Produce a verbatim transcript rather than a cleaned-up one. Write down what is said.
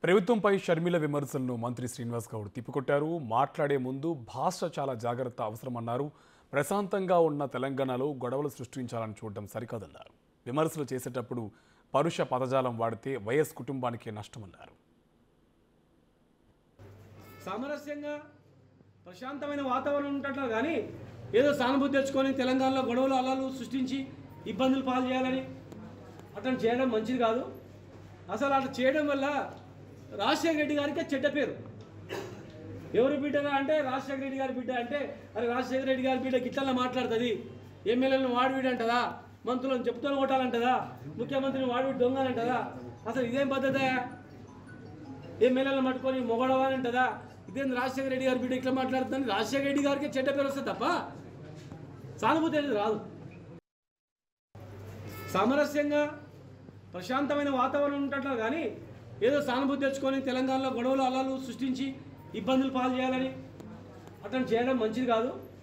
ప్రభుత్వంపై షర్మిల విమర్శలను మంత్రి శ్రీనివాస్ గౌడ్ తిప్పికొట్టారు. మాట్లాడే ముందు భాష చాలా జాగ్రత్త అవసరమన్నారు. ప్రశాంతంగా ఉన్న తెలంగాణలో గొడవలు సృష్టించాలని చూడడం సరికాదన్నారు. విమర్శలు చేసేటప్పుడు పరుష పదజాలం వాడితే వైఎస్ కుటుంబానికి నష్టమన్నారు. సామరస్యంగా ప్రశాంతమైన వాతావరణం ఉంటట్లా కానీ ఏదో సానుభూతి తెచ్చుకొని తెలంగాణలో గొడవలు అల్లాలు సృష్టించి ఇబ్బందులు పాలు చేయాలని అట్లా చేయడం మంచిది కాదు. అసలు అట్లా చేయడం వల్ల రాజశేఖర రెడ్డి గారికి చెడ్డ పేరు. ఎవరు బిడ్డరా అంటే రాజశేఖర రెడ్డి గారి బిడ్డ అంటే అరే రాజశేఖర రెడ్డి గారి బిడ్డ గిట్లా మాట్లాడుతుంది, ఎమ్మెల్యేలను వాడివిడి అంటదా, మంత్రులను చెప్తూనే కొట్టాలంటదా, ముఖ్యమంత్రిని వాడివిడి దొంగలంటదా. అసలు ఇదేం పద్ధత? ఎమ్మెల్యేలను పట్టుకొని మొగడవాలంటదా? ఇదేం రాజశేఖర రెడ్డి గారి బిడ్డ ఇట్లా మాట్లాడుతుంది? రాజశేఖర రెడ్డి గారికి చెడ్డ పేరు వస్తుంది తప్ప సానుభూతి అనేది రాదు. సామరస్యంగా ప్రశాంతమైన వాతావరణం ఉంటట్లా కానీ ఏదో సానుభూతి తెచ్చుకొని తెలంగాణలో గొడవలు అల్లాలు సృష్టించి ఇబ్బందులు పాలు చేయాలని అట్లా చేయడం మంచిది కాదు.